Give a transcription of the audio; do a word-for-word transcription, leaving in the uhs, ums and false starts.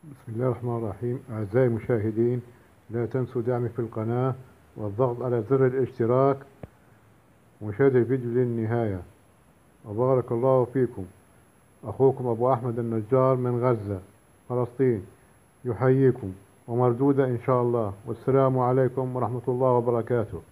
بسم الله الرحمن الرحيم. أعزائي المشاهدين، لا تنسوا دعمي في القناة والضغط على زر الاشتراك ومشاهدة الفيديو للنهاية. وبارك الله فيكم. أخوكم أبو أحمد النجار من غزة فلسطين يحييكم، ومردودة إن شاء الله. والسلام عليكم ورحمة الله وبركاته.